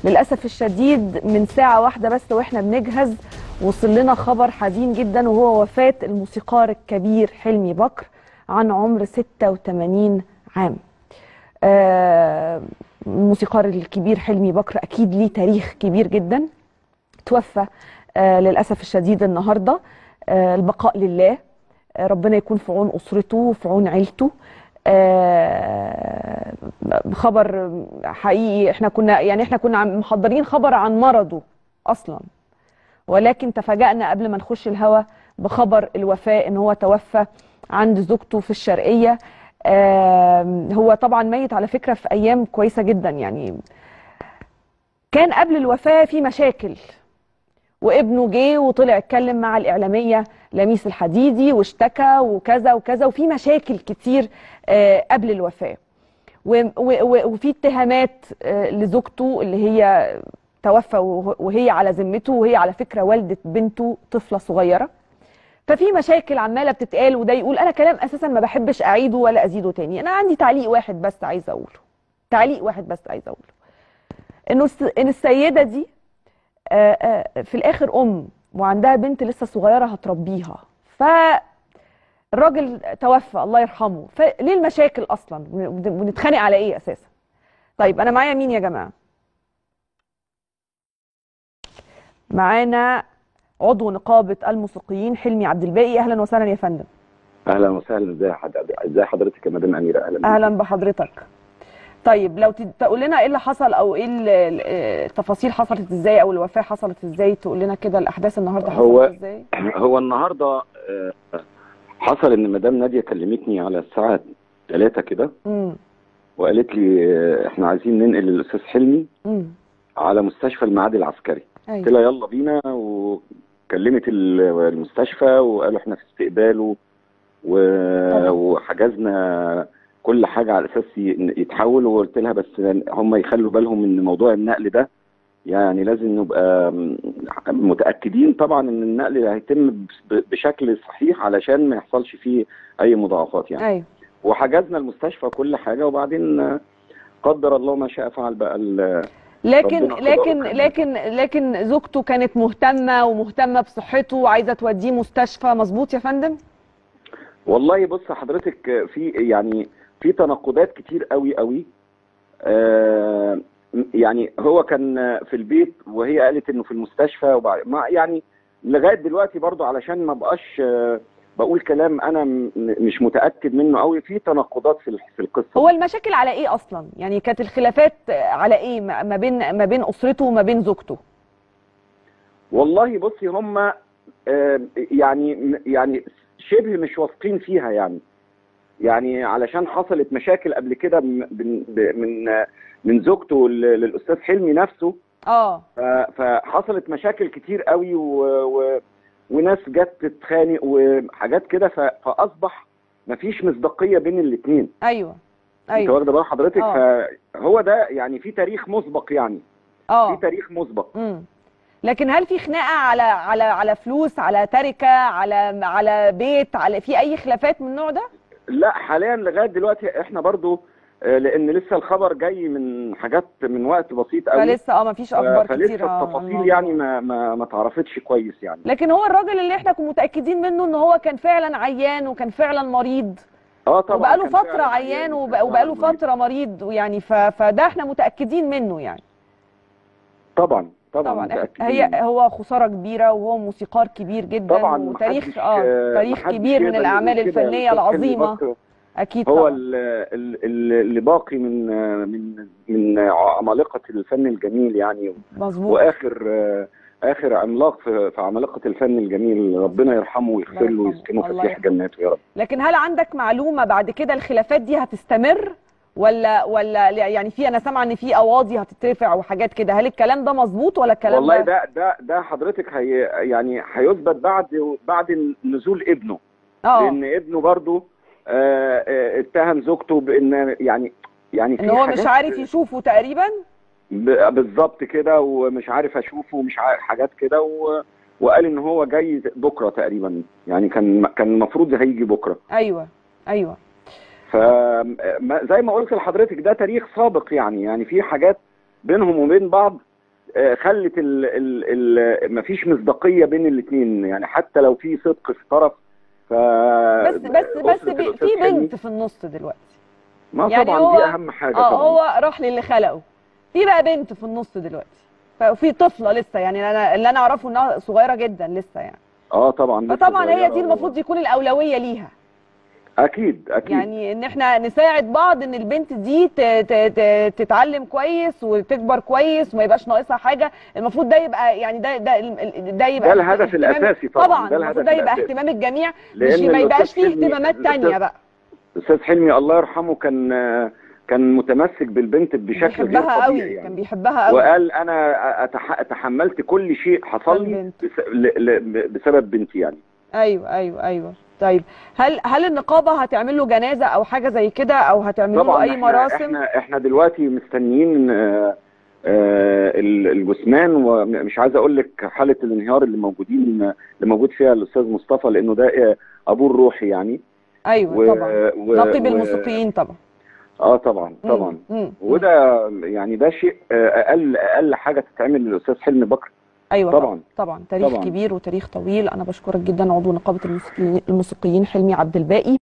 للأسف الشديد من ساعة واحدة بس واحنا بنجهز وصل لنا خبر حزين جدا، وهو وفاة الموسيقار الكبير حلمي بكر عن عمر 86 عام. الموسيقار الكبير حلمي بكر أكيد ليه تاريخ كبير جدا. توفى للأسف الشديد النهاردة. البقاء لله، ربنا يكون في عون أسرته وفي عون عيلته. خبر حقيقي، احنا كنا محضرين خبر عن مرضه اصلا، ولكن تفاجأنا قبل ما نخش الهوا بخبر الوفاة ان هو توفى عند زوجته في الشرقية. هو طبعا ميت على فكرة في ايام كويسة جدا، يعني كان قبل الوفاة في مشاكل، وابنه جه وطلع اتكلم مع الإعلامية لميس الحديدي واشتكى وكذا وكذا، وفي مشاكل كتير قبل الوفاة، وفي اتهامات لزوجته اللي هي توفى وهي على ذمته، وهي على فكرة والدة بنته طفلة صغيرة. ففي مشاكل عمالة بتتقال، وده يقول أنا كلام أساسا ما بحبش أعيده ولا أزيده تاني. أنا عندي تعليق واحد بس عايزة أقوله، إن السيدة دي في الاخر وعندها بنت لسه صغيره هتربيها، فالراجل توفى الله يرحمه. فليه المشاكل اصلا؟ ونتخانق على ايه اساسا؟ طيب انا معايا مين يا جماعه؟ معانا عضو نقابه الموسيقيين حلمي عبد الباقي. اهلا وسهلا يا فندم. اهلا وسهلا. ازي حضرتك يا مدام اميره؟ اهلا بحضرتك. طيب لو تقول لنا ايه اللي حصل، او ايه التفاصيل حصلت ازاي، او الوفاه حصلت ازاي، تقول لنا كده الاحداث النهارده حصلت ازاي؟ هو النهارده حصل ان مدام ناديه كلمتني على الساعه 3 كده، وقالت لي احنا عايزين ننقل الاستاذ حلمي على مستشفى المعادي العسكري. قلت لها يلا بينا، وكلمت المستشفى وقالوا احنا في استقباله وحجزنا كل حاجه على اساس يتحول. وقلت لها بس هم يخلوا بالهم من موضوع النقل ده، يعني لازم نبقى متاكدين طبعا ان النقل هيتم بشكل صحيح علشان ما يحصلش فيه اي مضاعفات يعني. ايوه. وحجزنا المستشفى كل حاجه، وبعدين قدر الله ما شاء فعل بقى. لكن زوجته كانت مهتمه بصحته وعايزه توديه مستشفى، مظبوط يا فندم؟ والله بص حضرتك، في تناقضات كتير قوي. يعني هو كان في البيت وهي قالت انه في المستشفى، يعني لغايه دلوقتي برضو علشان ما بقاش بقول كلام انا مش متاكد منه قوي. في تناقضات في القصه. هو المشاكل على ايه اصلا؟ يعني كانت الخلافات على ايه ما بين اسرته وما بين زوجته؟ والله بصي هم يعني شبه مش واثقين فيها، يعني علشان حصلت مشاكل قبل كده من زوجته للاستاذ حلمي نفسه. فحصلت مشاكل كتير قوي وناس جت تتخانق وحاجات كده، فاصبح مفيش مصداقيه بين الاثنين. ايوه انت واخده بال حضرتك؟ فهو ده يعني في تاريخ مسبق، في تاريخ مسبق. لكن هل في خناقه على فلوس، على تركه، على بيت، في اي خلافات من النوع ده؟ لا حاليا لغايه دلوقتي احنا برضو لان لسه الخبر جاي من حاجات من وقت بسيط قوي، فلسه ما فيش اخبار كتير، فلسه التفاصيل يعني ما اتعرفتش كويس يعني. لكن هو الراجل اللي احنا كنا متاكدين منه ان هو كان فعلا عيان وكان فعلا مريض. طبعا وبقاله فتره عيان وبقاله فتره مريض، ويعني فده احنا متاكدين منه يعني. طبعا هو خساره كبيره، وهو موسيقار كبير جدا طبعا، وتاريخ تاريخ كبير من الاعمال الفنيه العظيمه. اكيد هو طبعا. اللي باقي من عمالقه الفن الجميل يعني. مظبوط. واخر عملاق في عمالقه الفن الجميل، ربنا يرحمه ويغفر له ويسكنه فسيح جناته يا رب. لكن هل عندك معلومه بعد كده الخلافات دي هتستمر ولا يعني انا سامعه ان في قواضي هتترفع وحاجات كده، هل الكلام ده مظبوط ولا الكلام والله ده حضرتك يعني هيثبت بعد نزول ابنه. لان ابنه برضه اتهم زوجته بان يعني ان هو مش عارف يشوفه تقريبا. بالظبط كده، ومش عارف اشوفه ومش عارف حاجات كده، وقال ان هو جاي بكره تقريبا، يعني كان المفروض هيجي بكره. ايوه. فزي ما قلت لحضرتك ده تاريخ سابق، يعني في حاجات بينهم وبين بعض خلت مفيش مصداقيه بين الاثنين، يعني حتى لو في صدق في طرف. بس في بنت في النص دلوقتي. ما يعني طبعا دي اهم حاجه. طبعا هو راح للي خلقه، في بقى بنت في النص دلوقتي، ففي طفله لسه، يعني اللي انا اعرفه انها صغيره جدا لسه يعني. طبعا. فطبعا هي دي المفروض يكون الاولويه ليها. اكيد يعني ان احنا نساعد بعض ان البنت دي تتعلم كويس وتكبر كويس وما يبقاش ناقصها حاجه. المفروض ده يبقى يعني ده يبقى ده الهدف الاساسي طبعا المفروض ده يبقى اهتمام الجميع، مش ما يبقاش فيه اهتمامات ثانيه بقى. الاستاذ حلمي الله يرحمه كان متمسك بالبنت بشكل غير طبيعي يعني. كان بيحبها قوي، وقال انا تحملت كل شيء حصل لي بسبب بنتي يعني. ايوه. طيب هل النقابه هتعمل له جنازه او حاجه زي كده، او هتعمل له اي مراسم؟ احنا دلوقتي مستنيين الجثمان، ومش عايز اقول لك حاله الانهيار اللي موجود فيها الاستاذ مصطفى، لانه ده ابوه الروحي يعني. ايوه طبعا، نقيب الموسيقيين طبعا. طبعا. وده يعني ده شيء اقل حاجه تتعمل للاستاذ حلمي بكر. ايوه طبعا تاريخ كبير وتاريخ طويل. انا بشكرك جدا عضو نقابه الموسيقيين حلمي عبد الباقي.